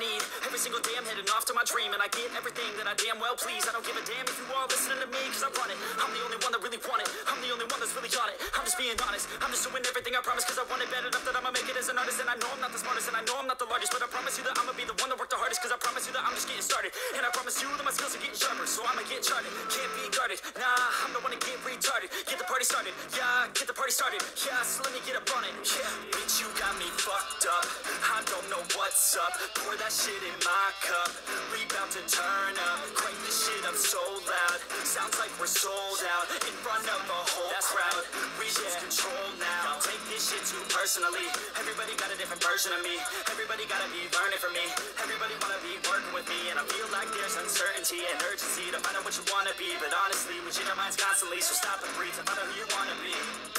need. Every single day I'm heading off to my dream, and I get everything that I damn well please. I don't give a damn if you all listening to me, cause I run it. I'm the only one that really want it. I'm the only one that's really on it. I'm just being honest. I'm just doing everything I promise, cause I want it bad enough that I'ma make it as an artist. And I know I'm not the smartest, and I know I'm not the largest, but I promise you that I'ma be the one that worked the hardest, cause I promise you that I'm just getting started. And I promise you that my skills are getting sharper, so I'ma get charted. Can't be guarded, nah, I'm the one to get retarded. Get the party started, yeah, get the party started. Yeah, so let me get up on it, yeah. Bitch, you got me fucked up. I don't know what's up. Pour that shit in my cup. We bout to turn up. Crank this shit up so loud. Sounds like we're sold out in front of a whole crowd. We lose control now. Don't take this shit too personally. Everybody got a different version of me. Everybody gotta be learning from me. Everybody wanna be working with me, and I feel like there's uncertainty and urgency to find out what you wanna be. But honestly, we change our minds constantly, so stop and breathe to find out who you wanna be.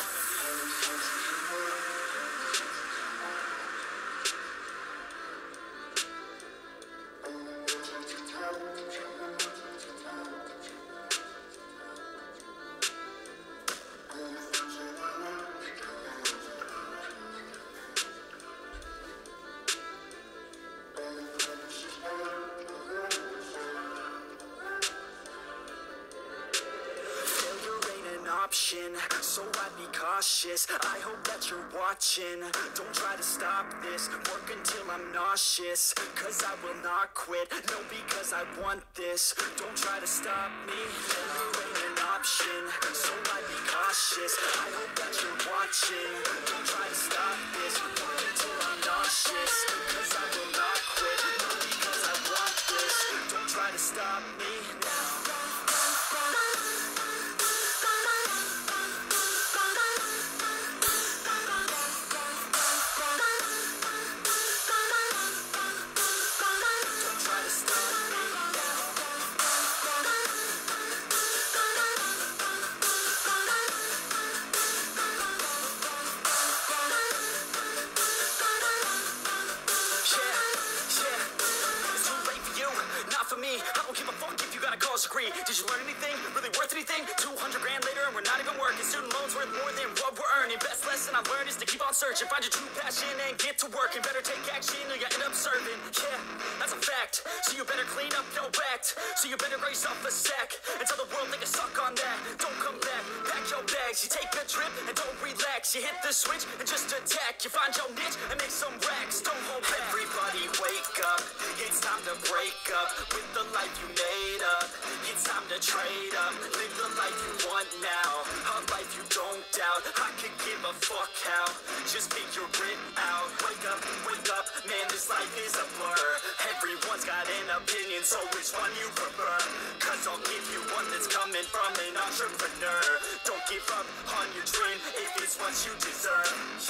So I'd be cautious. I hope that you're watching. Don't try to stop this. Work until I'm nauseous, cause I will not quit. No, because I want this. Don't try to stop me. Failure ain't an option. So I'd be cautious. I hope that you're watching. Don't try to stop this. Work until I'm nauseous, cause I will not quit. No, because I want this. Don't try to stop me now. Agree. Did you learn anything? Really worth anything? 200 grand later and we're not even working. Student loans worth more than what we're earning. Best lesson I've learned is to keep on searching. Find your true passion and get to work. And better take action or you end up serving. Yeah, that's a fact. So you better clean up your act. So you better raise up a sack and tell the world they can suck on that. Don't come back. Pack your bags. You take a trip and don't relax. You hit the switch and just attack. You find your niche and make some racks. Don't hold back. Everybody wake up. It's time to break up with the life you made up. It's time to trade up, live the life you want now, a life you don't doubt. I could give a fuck how, just figure it out. Wake up, man, this life is a blur. Everyone's got an opinion, so which one you prefer? Cause I'll give you one that's coming from an entrepreneur. Don't give up on your dream if it's what you deserve.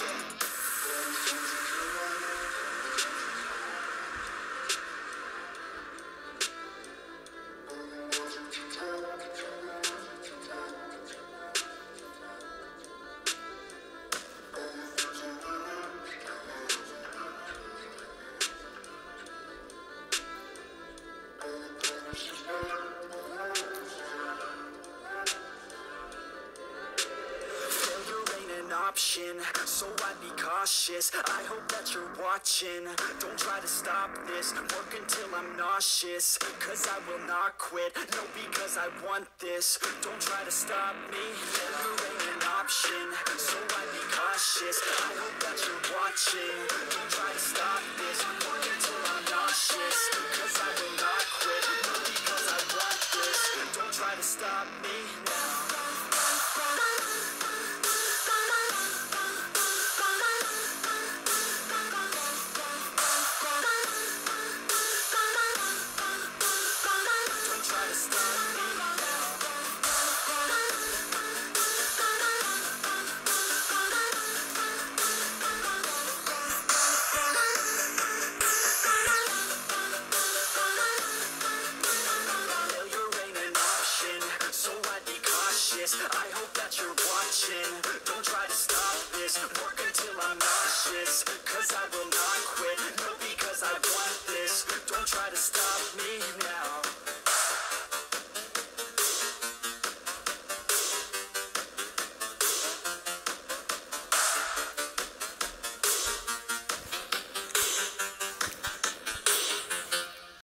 So I'd be cautious. I hope that you're watching. Don't try to stop this. Work until I'm nauseous, cause I will not quit. No, because I want this. Don't try to stop me. Failure ain't an option. So I'd be cautious. I hope that you're watching. Don't try to stop this. Work until I'm nauseous, cause I will not quit. No, because I want this. Don't try to stop me now. I hope that you're watching. Don't try to stop this. Work until I'm nauseous, cause I will not quit. No, because I want this. Don't try to stop me.